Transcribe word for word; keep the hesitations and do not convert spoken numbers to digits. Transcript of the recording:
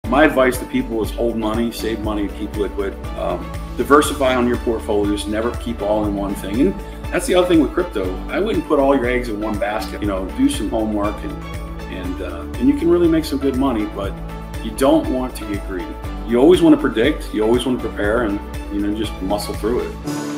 My advice to people is hold money, save money, keep liquid. Um, diversify on your portfolios, never keep all in one thing. And that's the other thing with crypto. I wouldn't put all your eggs in one basket. You know, do some homework and and uh, and you can really make some good money, but you don't want to get greedy. You always want to predict, you always want to prepare, and you know, just muscle through it.